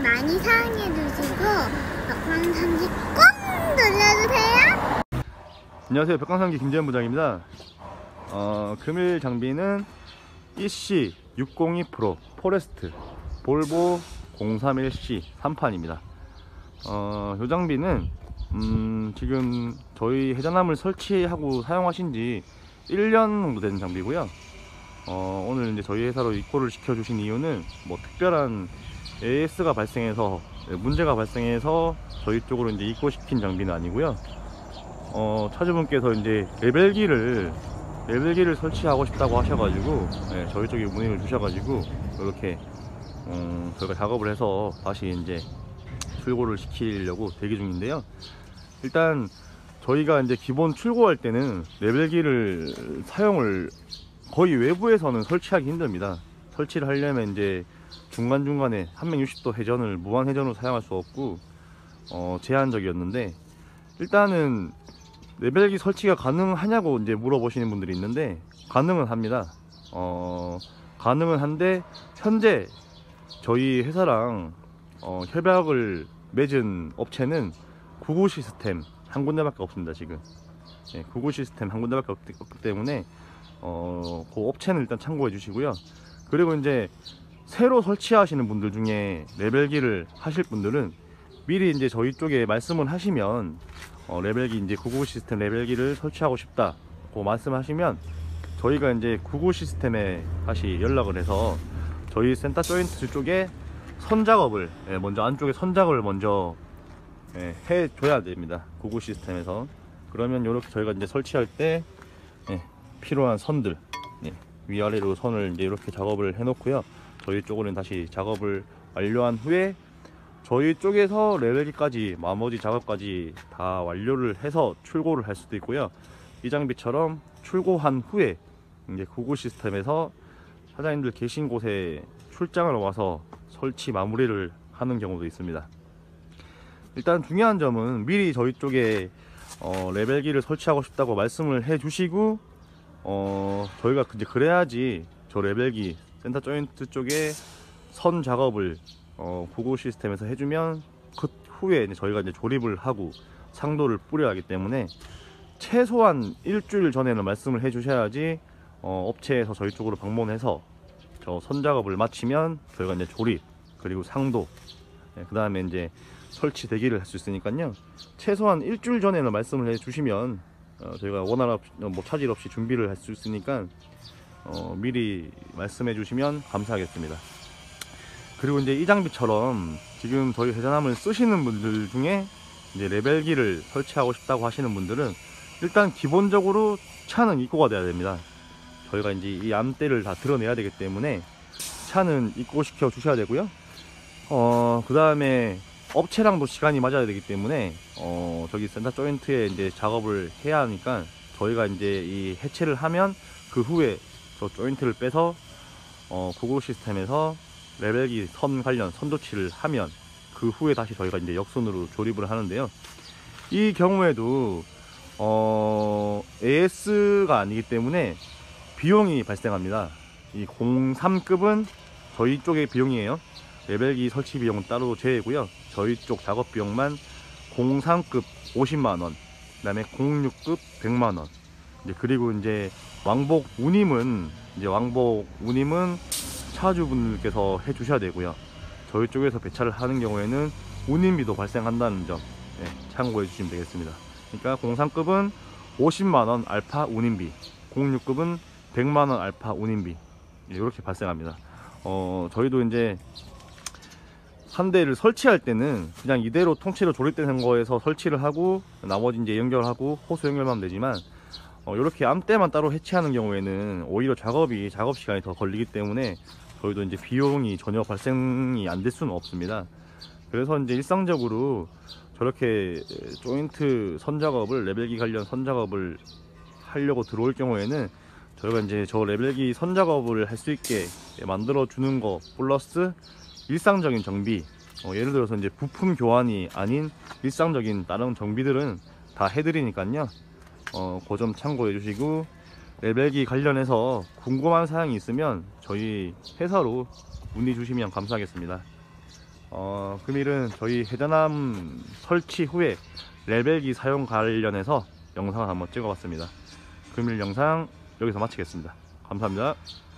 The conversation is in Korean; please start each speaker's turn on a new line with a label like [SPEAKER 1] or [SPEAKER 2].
[SPEAKER 1] 많이 사랑해주시고 벽광상기 꼭 눌러주세요.
[SPEAKER 2] 안녕하세요, 벽광상기 김재현 부장입니다. 금일 장비는 EC602 프로 포레스트 볼보 031C 3판입니다. 이 장비는 지금 저희 해전함을 설치하고 사용하신 지 1년 정도 된 장비고요. 오늘 이제 저희 회사로 입고를 시켜주신 이유는 뭐 특별한 AS가 발생해서 문제가 발생해서 저희 쪽으로 이제 입고시킨 장비는 아니고요. 차주분께서 이제 레벨기를 설치하고 싶다고 하셔가지고 저희 쪽에 문의를 주셔가지고 이렇게 저희가 작업을 해서 다시 이제 출고를 시키려고 대기 중인데요. 일단 저희가 이제 기본 출고할 때는 레벨기를 사용을 거의 외부에서는 설치하기 힘듭니다. 설치를 하려면 이제 중간중간에 360도 회전을 무한 회전으로 사용할 수 없고 제한적이었는데, 일단은 레벨기 설치가 가능하냐고 이제 물어보시는 분들이 있는데 가능은 합니다. 가능은 한데 현재 저희 회사랑 협약을 맺은 업체는 구구 시스템 한 군데밖에 없습니다. 지금 구구 시스템 한 군데밖에 없기 때문에 그 업체는 일단 참고해 주시고요. 그리고 이제 새로 설치하시는 분들 중에 레벨기를 하실 분들은 미리 이제 저희 쪽에 말씀을 하시면 레벨기 이제 구구 시스템 레벨기를 설치하고 싶다고 말씀하시면 저희가 이제 구구 시스템에 다시 연락을 해서 저희 센터 조인트 쪽에 선 작업을 먼저 안쪽에 선 작업을 먼저 해 줘야 됩니다. 구구 시스템에서. 그러면 이렇게 저희가 이제 설치할 때 필요한 선들 위아래로 선을 이제 이렇게 작업을 해 놓고요. 저희 쪽으로는 다시 작업을 완료한 후에 저희 쪽에서 레벨기까지 나머지 작업까지 다 완료를 해서 출고를 할 수도 있고요. 이 장비처럼 출고한 후에 이제 구구 시스템에서 사장님들 계신 곳에 출장을 와서 설치 마무리를 하는 경우도 있습니다. 일단 중요한 점은 미리 저희 쪽에 레벨기를 설치하고 싶다고 말씀을 해 주시고 저희가 이제 그래야지 저 레벨기 센터 조인트 쪽에 선 작업을 구구 시스템에서 해주면 그 후에 이제 저희가 이제 조립을 하고 상도를 뿌려야 하기 때문에 최소한 일주일 전에는 말씀을 해 주셔야지 업체에서 저희 쪽으로 방문해서 저 선 작업을 마치면 저희가 이제 조립 그리고 상도 그 다음에 이제 설치 대기를 할 수 있으니까요. 최소한 일주일 전에는 말씀을 해 주시면 저희가 원활한 뭐 차질 없이 준비를 할 수 있으니까 미리 말씀해 주시면 감사하겠습니다. 그리고 이제 이 장비처럼 지금 저희 해전함을 쓰시는 분들 중에 이제 레벨기를 설치하고 싶다고 하시는 분들은 일단 기본적으로 차는 입고가 돼야 됩니다. 저희가 이제 이 암대를 다 드러내야 되기 때문에 차는 입고시켜 주셔야 되고요. 그 다음에 업체랑도 시간이 맞아야 되기 때문에 저기 센터 조인트에 이제 작업을 해야 하니까 저희가 이제 이 해체를 하면 그 후에 저 조인트를 빼서 구글 시스템에서 레벨기 선 관련 선 조치를 하면 그 후에 다시 저희가 이제 역선으로 조립을 하는데요. 이 경우에도 AS가 아니기 때문에 비용이 발생합니다. 이 03급은 저희 쪽의 비용이에요. 레벨기 설치 비용은 따로 제외고요. 저희 쪽 작업 비용만 03급 50만원, 그 다음에 06급 100만원. 그리고 이제 왕복 운임은 차주분들께서 해 주셔야 되고요. 저희 쪽에서 배차를 하는 경우에는 운임비도 발생한다는 점 참고해 주시면 되겠습니다. 그러니까 03급은 50만원 알파 운임비, 06급은 100만원 알파 운임비 이렇게 발생합니다. 저희도 이제 한 대를 설치할 때는 그냥 이대로 통째로 조립되는 거에서 설치를 하고 나머지 이제 연결하고 호수 연결만 하면 되지만 이렇게 암대만 따로 해체하는 경우에는 오히려 작업 시간이 더 걸리기 때문에 저희도 이제 비용이 전혀 발생이 안 될 수는 없습니다. 그래서 이제 일상적으로 저렇게 조인트 선 작업을 레벨기 관련 선 작업을 하려고 들어올 경우에는 저희가 이제 저 레벨기 선 작업을 할 수 있게 만들어 주는 거 플러스 일상적인 정비, 예를 들어서 이제 부품 교환이 아닌 일상적인 다른 정비들은 다 해드리니까요. 그 점 참고해 주시고 레벨기 관련해서 궁금한 사항이 있으면 저희 회사로 문의 주시면 감사하겠습니다. 금일은 저희 회전함 설치 후에 레벨기 사용 관련해서 영상을 한번 찍어봤습니다. 금일 영상 여기서 마치겠습니다. 감사합니다.